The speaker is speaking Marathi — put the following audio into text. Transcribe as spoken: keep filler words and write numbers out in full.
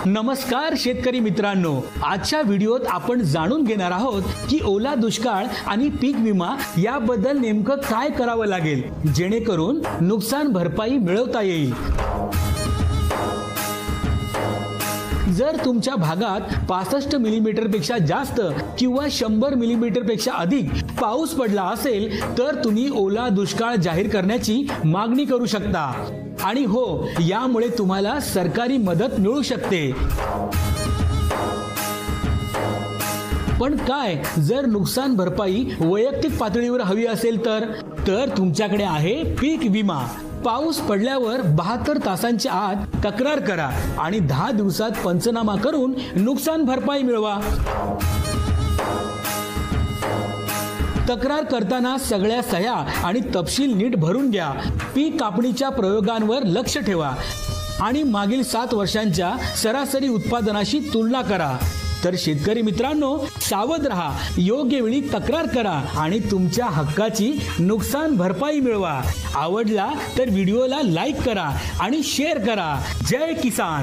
नमस्कार शेतकरी मित्रांनो, आजच्या व्हिडिओत आपण जाणून घेणार आहोत की ओला दुष्काळ आणि पीक विमा याबद्दल नेमकं काय करावं लागेल जेणेकरून नुकसान भरपाई मिळवता येईल। जर तुमच्या भागात पासष्ट मिलीमीटर पेक्षा जास्त किंवा शंभर मिलीमीटर पेक्षा अधिक पाऊस पडला असेल तर तुम्ही ओला दुष्काळ जाहीर करण्याची मागणी करू शकता आणि हो, यामुळे तुम्हाला सरकारी मदत मिळू शकते। पण काय जर नुकसान भरपाई वैयक्तिक पातळीवर हवी असेल तर तर तुमच्याकडे आहे पीक विमा। पाऊस पडल्यावर बहात्तर तासांच्या आत तक्रार करा आणि दहा दिवसात पंचनामा करून नुकसान भरपाई मिळवा। तक्रार करताना सगळ्या सह्या आणि तपशील नीट भरून घ्या। पीक कापणीच्या प्रयोगांवर लक्ष ठेवा आणि मागील सात वर्षांच्या सरासरी उत्पादनाशी तुलना करा। तर शेतकरी मित्रांनो, सावध रहा, योग्य वेळी तक्रार करा आणि तुमच्या हक्काची नुकसान भरपाई मिळवा। आवडला तर व्हिडिओला लाईक करा आणि शेअर करा। जय किसान।